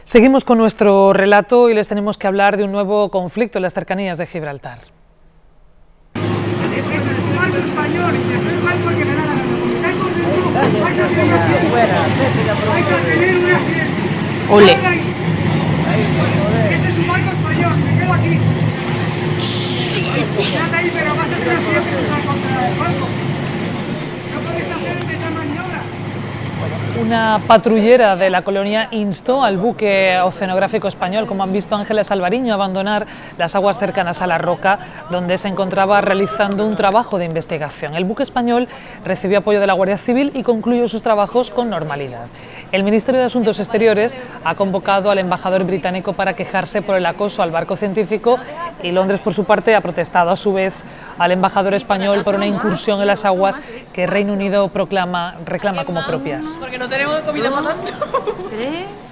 Seguimos con nuestro relato y les tenemos que hablar de un nuevo conflicto en las cercanías de Gibraltar. Ole. Ese es un barco español, me quedo aquí. Quédate ahí, pero vas a hacer una fiesta contra el barco. No podéis hacer esa maniobra. Una patrullera de la colonia instó al buque oceanográfico español, como han visto Ángeles Alvariño, a abandonar las aguas cercanas a la roca, donde se encontraba realizando un trabajo de investigación. El buque español recibió apoyo de la Guardia Civil y concluyó sus trabajos con normalidad. El Ministerio de Asuntos Exteriores ha convocado al embajador británico para quejarse por el acoso al barco científico y Londres, por su parte, ha protestado a su vez al embajador español por una incursión en las aguas que Reino Unido reclama como propias. Porque no tenemos comida para tanto.